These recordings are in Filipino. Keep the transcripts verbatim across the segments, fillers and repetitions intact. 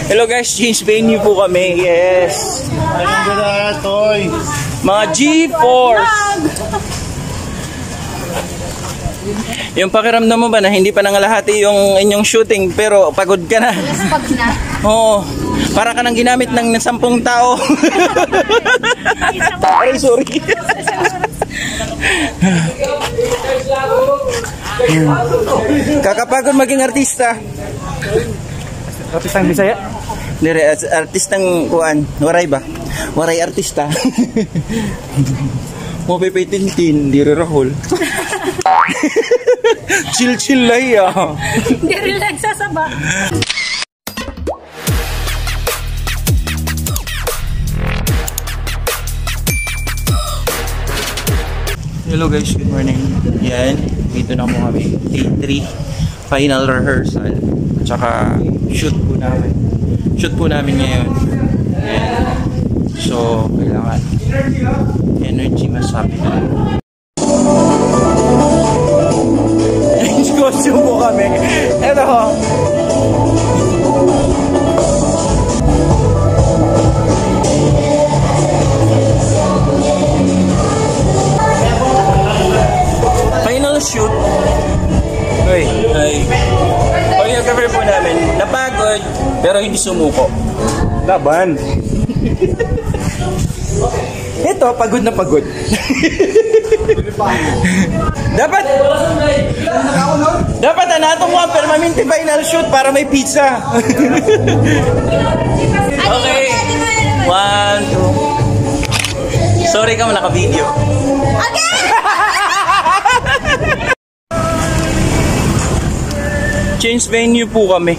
Hello guys, change venue po kami. Yes. Mga G-Force. Yung pakiramdam mo ba na hindi pa nangalahati yung inyong shooting pero pagod ka na? Pag na. Oo. Para ka nang ginamit ng sampung tao. Ay, sorry. Kakapagod maging artista. Artistang Bisaya? Dire, artistang kuan, waray ba? Waray artista. Mo pepe tintin, dire Rahul. Chill chill lang ya. Di relax sa saba. Hello guys, good morning. Yan, dito na po kami. Day three, final rehearsal. At saka shoot po namin. Shoot po namin ngayon. Yan. So, kailangan energy masabi na. Costume po kami. Eto ho. Final shoot. Uy, ay. Choreographer po namin. Napagod, pero hindi sumuko. Laban. Ito, pagod na pagod. Dapat Dapat anatong mga permanente final shoot para may pizza. Okay. One, two. Sorry ka mo naka-video. Okay. Change venue po kami.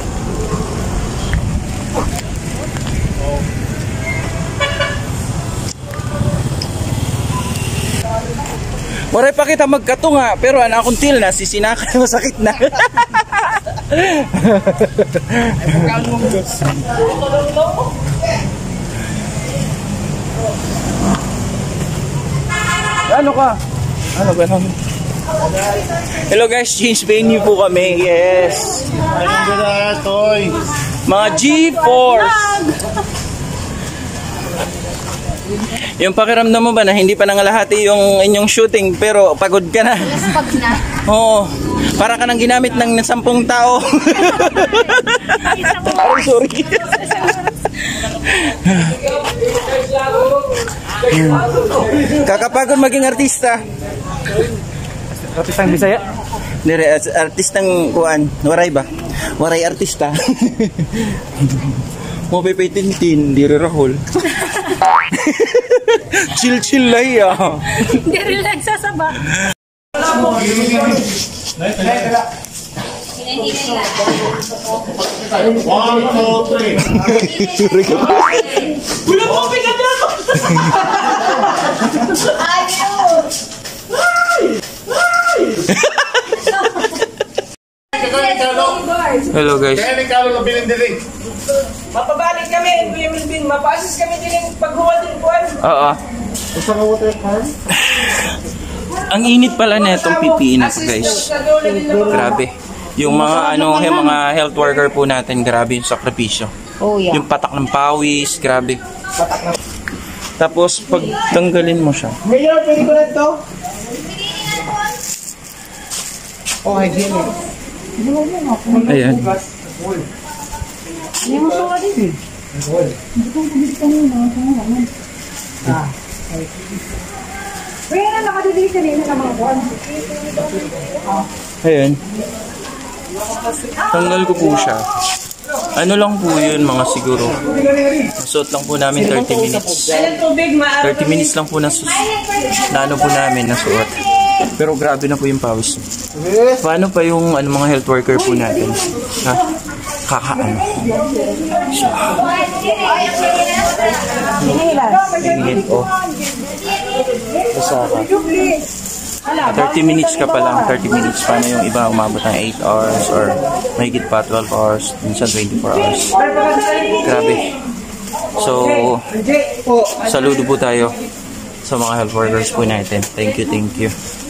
Waray pa kita magkatunga, pero anak akong til na, sisinaka na masakit na. Ano ka? Ano ba naman? Hello guys, change venue po kami. Yes. Mga G-Force. Yung pakiramdam mo ba na hindi pa nangalahati yung inyong shooting pero pagod ka na? Pag na. Oo. Para ka nang ginamit ng sampung tao. Ay, sorry. Kakapagod maging artista. Artistang Bisaya? Dire, artistang kuan, waray ba? Waray artista. Mo pepe tintin, dire Rahul. Chill chill lang ya. Di relax sa saba. One, two, three. Wala po pinagdala. Hello guys. Mapabalik kami, Kuya Melvin. Mapasis kami din paghuwal din po. Oo. Ang init pala na itong P P E na to guys. Grabe. Yung mga ano, yung mga health worker po natin, grabe yung sakripisyo. Oh yeah. Yung patak ng pawis, grabe. Tapos pag tanggalin mo siya. Mayor, pwede ko na ito? Oh, hygienic. Ayan. Hindi mo suwa din eh. Hindi ko pabili ka nila. Ah. Kaya na nakadili ka nila ng mga buwan. Ayan. Tanggal ko po siya. Ano lang po yun, mga siguro. Suot lang po namin thirty minutes. thirty minutes lang po na, na ano po namin nasuot. Pero grabe na po yung pawis. Paano pa yung ano, mga health worker po natin? Ha? Kakaano. So. Init oh. Basta ka. thirty minutes ka pa lang, thirty minutes. Paano yung iba umabot ng eight hours or mahigit pa twelve hours, minsan twenty-four hours. Grabe. So, saludo po tayo sa mga health workers po natin. Thank you, thank you.